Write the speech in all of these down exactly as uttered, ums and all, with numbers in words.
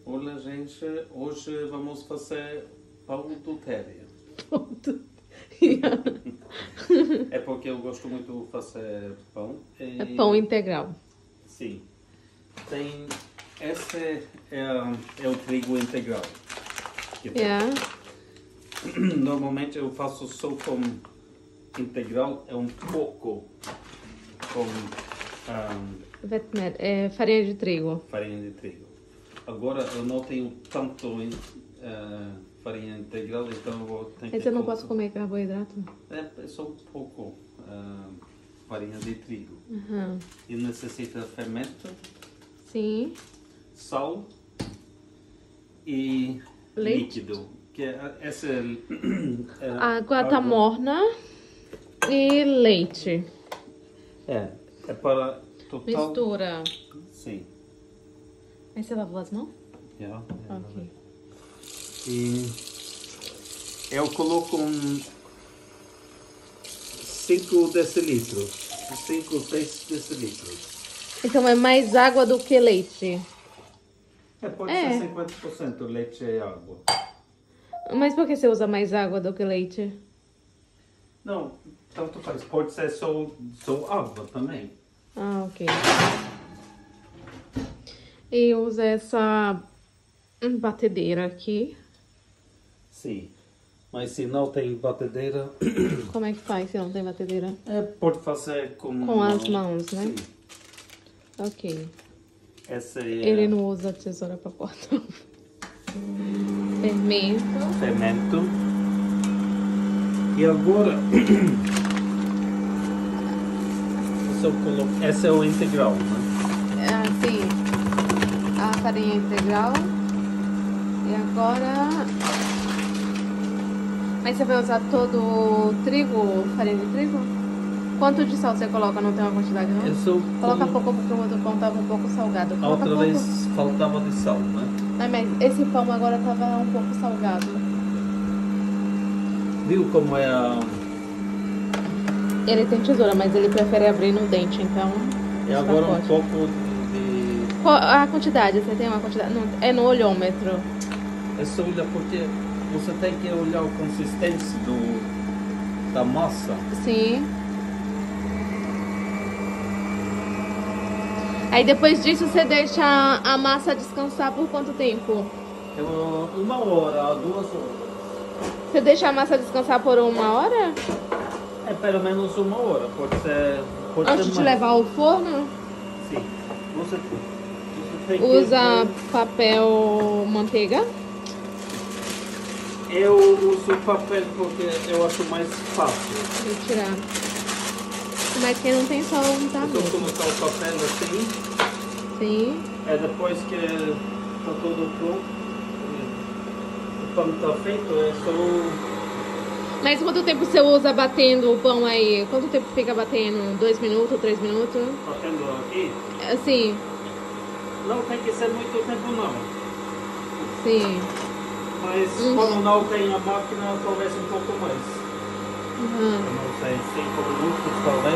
Olha, gente, hoje vamos fazer pão do Téria. É porque eu gosto muito de fazer pão. E... É pão integral. Sim. Tem... Esse é, é o trigo integral. Yeah. Normalmente eu faço só com integral, é um pouco com um, é farinha de trigo. Farinha de trigo. Agora eu não tenho tanto uh, farinha integral, então eu vou ter que... Mas eu não posso comer carboidrato? É, é só um pouco uh, farinha de trigo. Uhum. E necessita fermento. Sim. Sal e leite. Líquido. Que é, essa é, é, água, água tá morna e leite. É, é para total... Mistura. Sim. Aí você lavou as mãos? Yeah, yeah, ok. E eu coloco um cinco decilitros. cinco, seis decilitros. Então é mais água do que leite? É, pode é. ser cinquenta por cento leite e água. Mas por que você usa mais água do que leite? Não, tanto faz. Pode ser só, só água também. Ah, ok. E usa essa batedeira aqui. Sim. Mas se não tem batedeira... Como é que faz se não tem batedeira? É, pode fazer com... Com as mãos, né? Sim. Ok. Essa é... Ele não usa tesoura para cortar. Fermento. Fermento. E agora... Essa é o integral, né? Ah, sim. A farinha integral. E agora... Mas você vai usar todo o trigo, farinha de trigo? Quanto de sal você coloca? Não tem uma quantidade, não? Eu sou Coloca pouco porque o outro pão estava um pouco salgado. A outra pouco. vez faltava de sal, né? Não, mas esse pão agora estava um pouco salgado. Viu como é a... Ele tem tesoura, mas ele prefere abrir no dente, então... E agora um pouco de... A quantidade, você tem uma quantidade? Não, é no olhômetro. É só olhar porque você tem que olhar a consistência do, da massa. Sim. Aí depois disso você deixa a massa descansar por quanto tempo? Uma hora, duas horas. Você deixa a massa descansar por uma hora? É pelo menos uma hora, pode ser... Pode Antes ser de mais. levar ao forno? Sim. Você, você tem Usa que... papel manteiga? Eu uso papel porque eu acho mais fácil. Vou tirar. Mas quem não tem sol não tá bom. Eu mesmo. colocar o papel assim. Sim. É depois que está tudo pronto. O pão está feito, é só... Mas quanto tempo você usa batendo o pão aí? Quanto tempo fica batendo? Dois minutos, três minutos? Batendo aqui? Assim. Não tem que ser muito tempo não. Sim. Mas hum. quando não tem a máquina, talvez um pouco mais. Uhum. Eu não sei, cinco minutos talvez.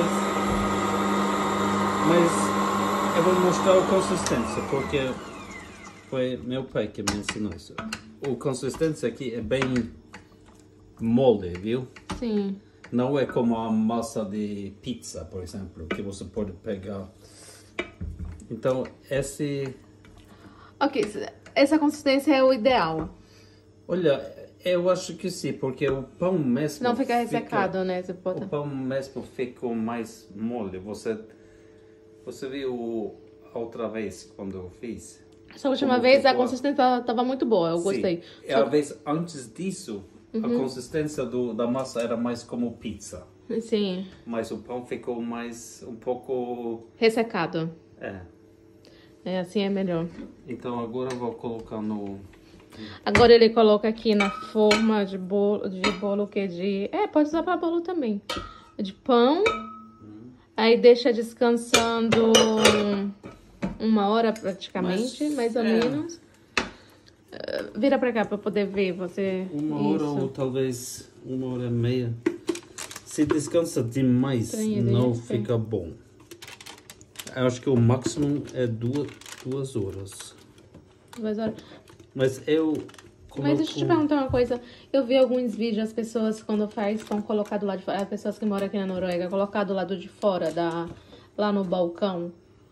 Mas eu vou mostrar a consistência, porque foi meu pai que me ensinou isso. A consistência aqui é bem mole, viu? Sim. Não é como a massa de pizza, por exemplo, que você pode pegar. Então, esse... Ok, essa consistência é o ideal. Olha, eu acho que sim, porque o pão mesmo... Não fica ressecado, fica, né? Você pode... O pão mesmo fica mais mole. Você, você viu a outra vez, quando eu fiz? Essa última vez ficou... a consistência estava muito boa, eu sim. gostei. E a vez antes disso... Uhum. A consistência do, da massa era mais como pizza. Sim. Mas o pão ficou mais um pouco... Ressecado. É. É, assim é melhor. Então agora eu vou colocar no... Agora ele coloca aqui na forma de bolo, de bolo que de... É, pode usar para bolo também. De pão. Hum. Aí deixa descansando uma hora praticamente, Mas, mais ou é. menos. Vira pra cá pra poder ver você. Uma hora Isso. ou talvez uma hora e meia. Se descansa demais, Estranha não fica bem. bom. Eu acho que o máximo é duas, duas horas. Duas horas. Mas eu... Mas deixa eu te perguntar uma coisa. Eu vi alguns vídeos, as pessoas quando faz, estão colocadas do lado de fora. As pessoas que moram aqui na Noruega, colocadas do lado de fora, da, lá no balcão.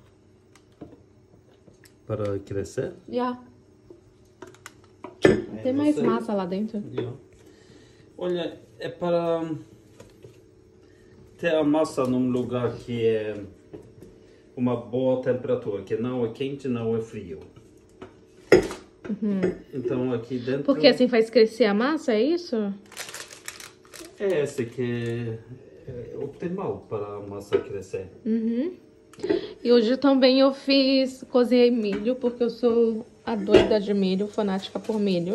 Para crescer? Já. É, Tem mais você- massa lá dentro. Yeah. Olha, é para ter a massa num lugar que é uma boa temperatura, que não é quente, não é frio. Uhum. Então aqui dentro... Porque assim faz crescer a massa, é isso? É esse que é optimal para a massa crescer. Uhum. E hoje também eu fiz, cozinhei milho, porque eu sou a doida de milho, fanática por milho.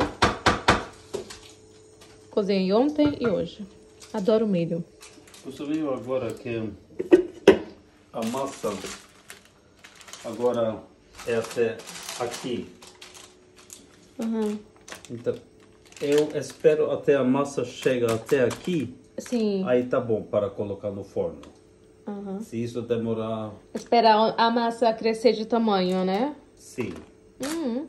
Cozinhei ontem e hoje. Adoro milho. Você viu agora que a massa agora é até aqui. Uhum. Então eu espero até a massa chegar até aqui. Sim. Aí tá bom para colocar no forno. Uhum. Se isso demorar... Esperar a massa crescer de tamanho, né? Sim. Uhum.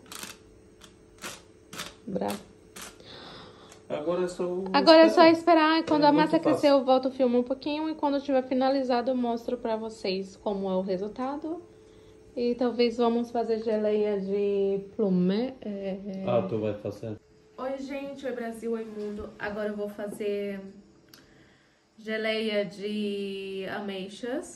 Bravo. Agora é só... Agora é só esperar. esperar. E quando É a muito massa fácil. crescer, eu volto, filmo um pouquinho. E quando tiver finalizado, eu mostro pra vocês como é o resultado. E talvez vamos fazer geleia de plumet. É... Ah, tu vai fazer? Oi, gente. Oi, Brasil. Oi, mundo. Agora eu vou fazer geleia de ameixas.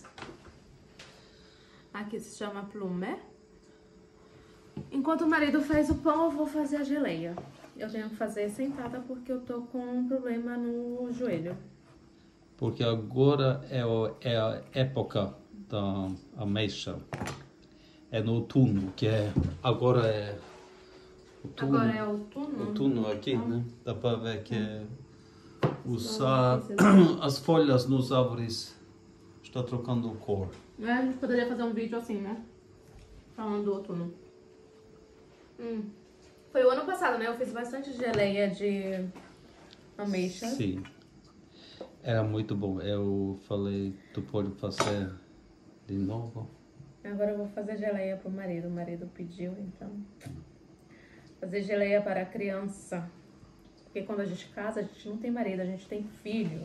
Aqui se chama plumet. Enquanto o marido faz o pão, eu vou fazer a geleia. Eu tenho que fazer sentada porque eu tô com um problema no joelho. Porque agora é, o, é a época da ameixa. É no outono, que é... Agora é... Outono, Agora é outono? outono aqui, Ah. né? Dá para ver que é os, Não, ah, não as folhas nos árvores estão trocando cor. É, a gente poderia fazer um vídeo assim, né? Falando do outono. Hum. Foi o ano passado, né? Eu fiz bastante geleia de ameixa. Sim. Era muito bom. Eu falei, tu pode fazer de novo? Agora eu vou fazer geleia pro marido. O marido pediu, então. Fazer geleia para a criança. Porque quando a gente casa, a gente não tem marido, a gente tem filho.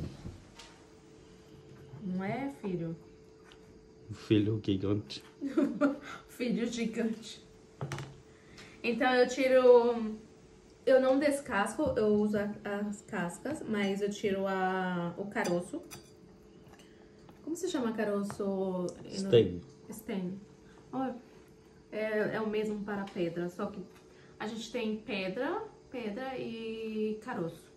Não é filho? O filho gigante. Filho gigante. Então eu tiro... Eu não descasco, eu uso a- as cascas, mas eu tiro a, o caroço. Como se chama caroço? Stem. Stem. Ó, É, é o mesmo para pedra, só que a gente tem pedra, pedra e caroço.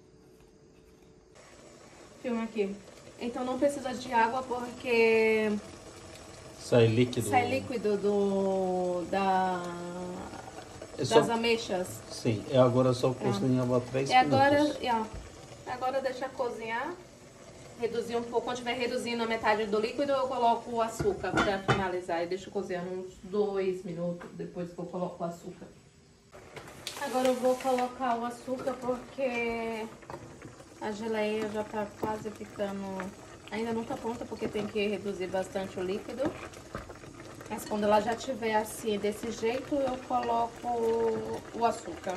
Filma aqui. Então não precisa de água porque Sai líquido. sai líquido do, da, É só- das ameixas. Sim, é agora só cozinhava três E agora, minutos. yeah, agora deixa cozinhar, reduzir um pouco. Quando estiver reduzindo a metade do líquido, eu coloco o açúcar para finalizar e deixo cozinhando uns dois minutos depois que eu coloco o açúcar. Agora eu vou colocar o açúcar porque a geleia já tá quase ficando... Ainda não tá pronta porque tem que reduzir bastante o líquido. Mas quando ela já tiver assim, desse jeito, eu coloco o açúcar.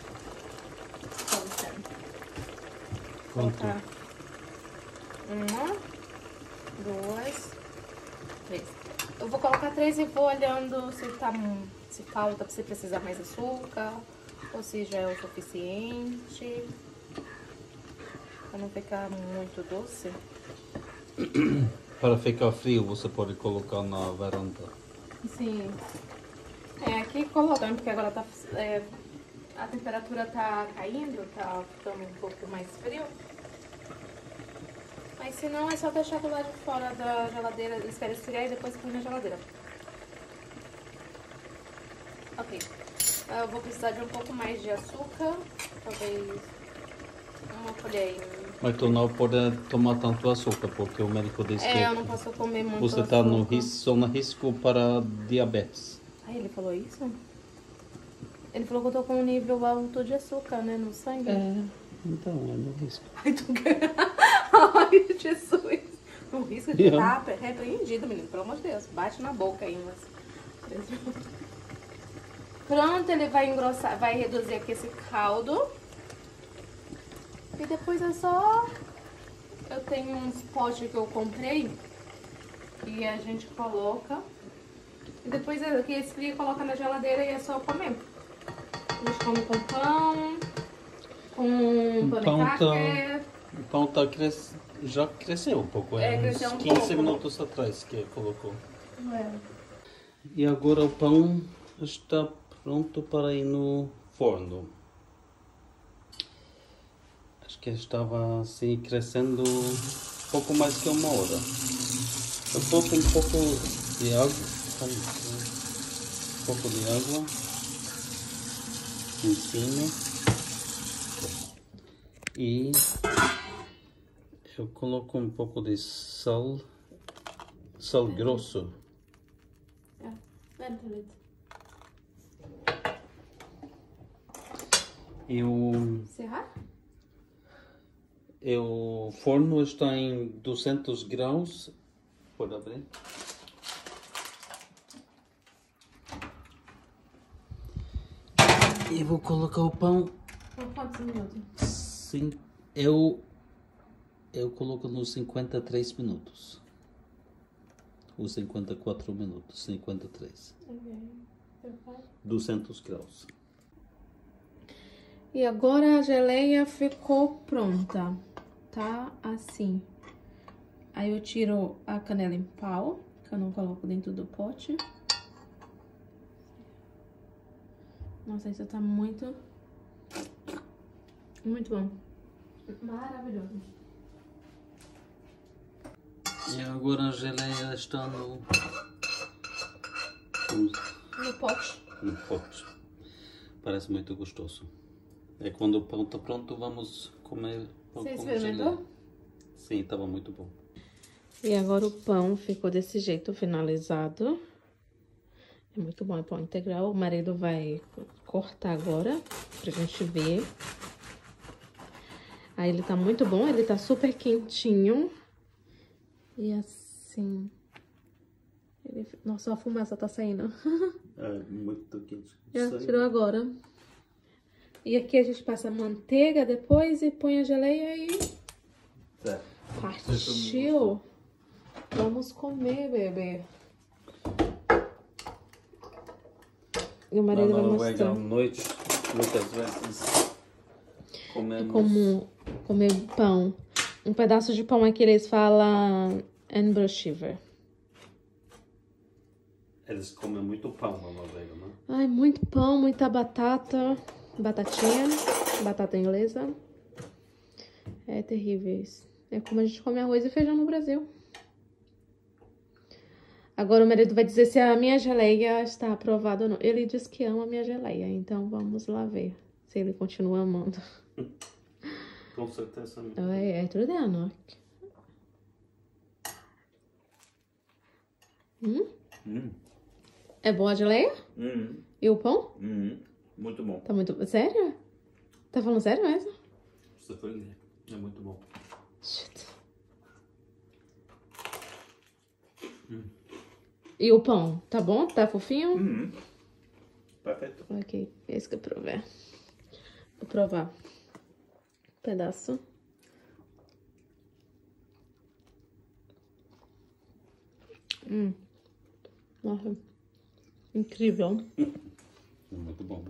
Quanto? Colocar uma, duas, três. Eu vou colocar três e vou olhando se, tá, se falta, se precisa mais açúcar, ou se já é o suficiente. Pra não ficar muito doce. Para ficar frio, você pode colocar na varanda. Sim. É, aqui colocando, porque agora tá, é, a temperatura tá caindo, tá ficando um pouco mais frio. Mas se não, é só deixar do lado de fora da geladeira, espera esfriar e depois põe na geladeira. Ok. Eu vou precisar de um pouco mais de açúcar, talvez uma colher. Mas tu não pode tomar tanto açúcar, porque o médico disse É, eu não que posso comer muito você açúcar. está no risco, zona risco para diabetes. Ah, ele falou isso? Ele falou que eu tô com um nível alto de açúcar, né, no sangue. É, então é no risco. Ai, tu... Ai, Jesus. O risco de Yeah. estar repreendido, menino. Pelo amor de Deus. Bate na boca aí, mas... Pronto, ele vai engrossar, vai reduzir aqui esse caldo. E depois é só... Eu tenho uns potes que eu comprei e a gente coloca. E depois que esfria, coloca na geladeira e é só comer. A gente come com pão, com panetacke. O pão tá cres... já cresceu um pouco, é, É, cresceu uns um quinze pouco. minutos atrás que colocou. É. E agora o pão está pronto para ir no forno. Acho que estava assim crescendo um pouco mais que uma hora. Eu coloco um pouco de água. Um pouco de água em cima e eu coloco um pouco de sal, sal grosso. Ja, vänta lite. E o, Se här? e o forno está em duzentos graus. Pode abrir. E vou colocar o pão. Por quantos minutos? Sim, eu eu coloco nos cinquenta e três minutos. Ou cinquenta e quatro minutos, cinquenta e três. Ok. duzentos graus. E agora a geleia ficou pronta. Tá assim. Aí eu tiro a canela em pau, que eu não coloco dentro do pote. Nossa, isso tá muito, muito bom. Maravilhoso. E agora a geleia está no, No pote. no pote. Parece muito gostoso. E quando o pão está pronto, vamos comer pão Você com experimentou? geleia. Sim, estava muito bom. E agora o pão ficou desse jeito, finalizado. É muito bom, é pão integral. O marido vai cortar agora, pra gente ver. Aí ele tá muito bom, ele tá super quentinho. E assim... Ele... Nossa, a fumaça tá saindo. É muito quente. Já tirou agora. E aqui a gente passa manteiga depois e põe a geleia e... É. Partiu! Vamos comer, bebê. E o marido Na vai Noruega, à mostrar. noite, muitas vezes comemos... É como comer pão. Um pedaço de pão aqui eles falam enbrødskiver. Eles comem muito pão na Noruega, não é? Ai, muito pão, muita batata. Batatinha. Batata inglesa. É terrível isso. É como a gente come arroz e feijão no Brasil. Agora o marido vai dizer se a minha geleia está aprovada ou não. Ele diz que ama a minha geleia, então vamos lá ver se ele continua amando. Com certeza. É, jag tror det är nog. Hum? Hum. É boa a geleia? Hum. E o pão? Hum. Muito bom. Tá muito... Sério? Tá falando sério mesmo? Selvfølgelig. É muito bom. Shit. Hum. E o pão? Tá bom? Tá fofinho? Hum. Perfeito. Ok, esse que eu provei. Vou provar. Um pedaço. Hum. Nossa. Incrível. Muito bom.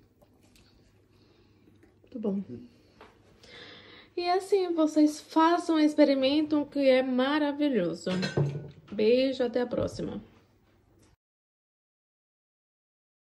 Muito bom. E assim, vocês façam, experimentam, que é maravilhoso. Beijo, até a próxima.